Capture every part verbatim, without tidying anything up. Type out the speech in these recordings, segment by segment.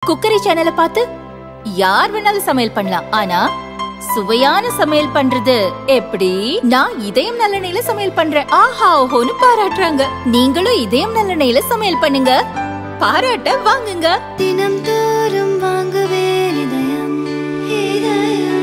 Cookery சேனலை பார்த்து யார் வேணாலும் சமையல் பண்ணலாம். ஆனா சுவையான சமையல் பண்றது எப்படி? நான் இதயம் நல்லெண்ணெயில சமையல் பண்றேன். ஆஹா ஓஹோன்னு பாராட்டுறாங்க. நீங்களும் இதயம் நல்லெண்ணெயில சமையல் பண்ணுங்க, பாராட்ட வாங்குங்க. தினம் தோறும் வாங்குவே இதயம் இதயம்.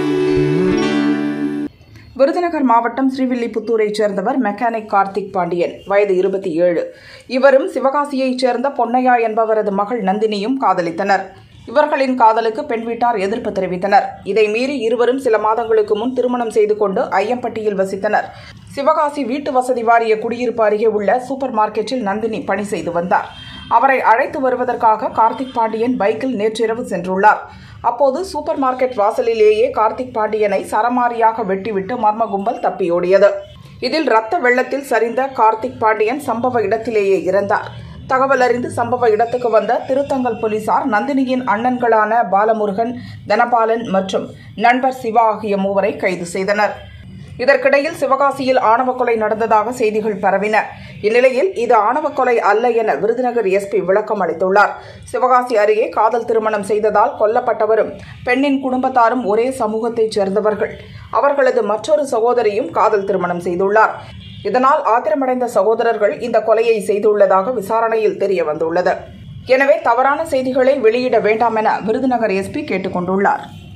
விருதுநகர் மாவட்டம் ஸ்ரீவில்லிபுத்தூரைச் சேர்ந்தவர் மெக்கானிக் கார்த்திக் பாண்டியன், வயது இருபத்தி ஏழு. இவரும் சிவகாசியைச் சேர்ந்த பொன்னையா என்பவரது மகள் நந்தினியும் காதலித்தனர். இவர்களின் காதலுக்கு பெண் வீட்டார் எதிர்ப்பு தெரிவித்தனர். இதை மீறி இருவரும் சில மாதங்களுக்கு முன் திருமணம் செய்து கொண்டு ஐயம்பட்டியில் வசித்தனர். சிவகாசி வீட்டு வசதி வாரிய குடியிருப்பு அருகே உள்ள சூப்பர் மார்க்கெட்டில் நந்தினி பணி செய்து வந்தார். அவரை அழைத்து வருவதற்காக கார்த்திக் பாண்டியன் பைக்கில் நேற்றிரவு சென்றுள்ளார். அப்போது சூப்பர் மார்க்கெட் வாசலிலேயே கார்த்திக் பாண்டியனை சரமாரியாக வெட்டிவிட்டு மர்ம கும்பல் தப்பியோடியது. இதில் ரத்த வெள்ளத்தில் சரிந்த கார்த்திக் பாண்டியன் சம்பவ இடத்திலேயே இறந்தார். தகவல் அறிந்து சம்பவ இடத்துக்கு வந்த திருத்தங்கல் போலீசார் நந்தினியின் அண்ணன்களான பாலமுருகன், தனபாலன் மற்றும் நண்பர் சிவா ஆகிய மூவரை கைது செய்தனர். இதற்கிடையில் சிவகாசியில் ஆணவ கொலை நடந்ததாக செய்திகள் பரவின. இந்நிலையில் இது ஆணவ கொலை அல்ல என விருதுநகர் எஸ்பி விளக்கம் அளித்துள்ளார். சிவகாசி அருகே காதல் திருமணம் செய்ததால் கொல்லப்பட்டவரும் பெண்ணின் குடும்பத்தாரும் ஒரே சமூகத்தைச் சேர்ந்தவர்கள். அவர்களது மற்றொரு சகோதரியும் காதல் திருமணம் செய்துள்ளார். இதனால் ஆத்திரமடைந்த சகோதரர்கள் இந்த கொலையை செய்துள்ளதாக விசாரணையில் தெரிய வந்துள்ளது. எனவே தவறான செய்திகளை வெளியிட வேண்டாம் என விருதுநகர் எஸ்பி கேட்டுக் கொண்டுள்ளார்.